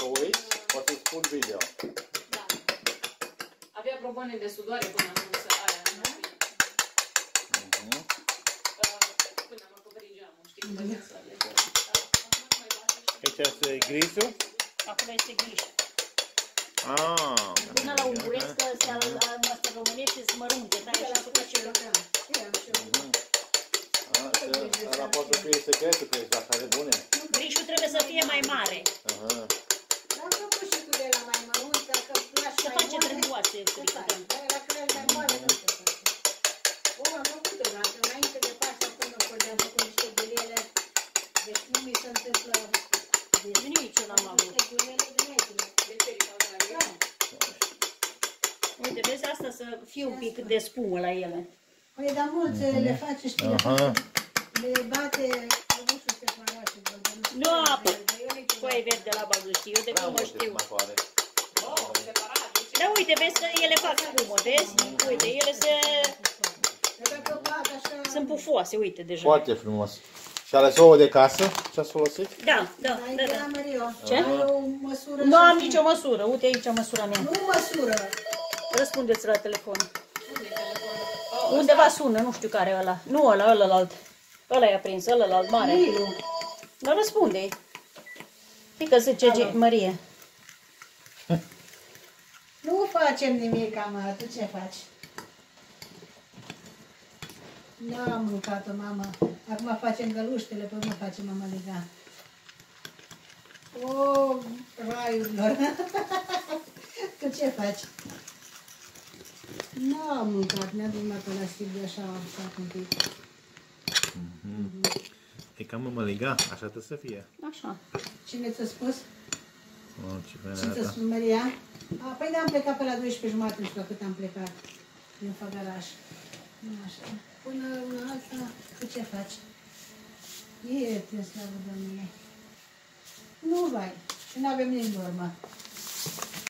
uiți, o să-ți spun video. Da. Avea probane de sudoare până am pus aia. Până am acoperit geamul, știi cum văzea soarele. Aici este grisul? Acolo este gris. Până la unguresc, că se noastră românește sunt mărunte, dar și la făcut ce lucrăm. Ăla poate să fie secretul, că ești la care bune. Grișul trebuie să fie mai mare. Am făcut și cu de la mai mărunt, dacă lași să mai face moale, trângoase. la creel mai moale nu se face. Am făcut odată, înainte de Paște, până când am făcut niște gulele, deci nu mi se întâmplă Nici eu n-am avut. gulele de negre. Uite, vezi asta să fie un pic de spumă la ele. Păi, dar mulți le face, știi, le bate avușul separat. Nu, păi verde de la bază, știu, eu de cum mă știu. Dar uite, vezi că ele fac spumă, vezi? Uite, ele sunt pufoase, uite, deja. Foarte frumos. Și ales ouă de casă? Ce-ați folosit? Da. Ce? Nu am nicio măsură, uite aici măsura mea. Nu măsură. Răspundeți la telefon. Undeva sună, nu știu care e ăla. Nu ăla, ălălalt. Ăla e aprins, ălălalt mare. Dar răspunde-i. Pică zice Marie. Nu facem nimic, mă, tu ce faci? N-am mâncat-o, mama. Acum facem găluștele, pe urmă facem mămăliga. O, raiurilor! Tu ce faci? N-am mâncat, mi-a dus pe la Silvia așa, am stat un pic. E cam mămăliga, așa trebuie să fie. Așa. Cine ți-a spus? Ce Cine ți-a spus, Maria? Păi da, am plecat pe la 12:30, nu știu cât am plecat din Făgăraș. Așa. Până una alta, tu ce faci? E, te slavă Domnului. Nu vai, și nu avem nici normă.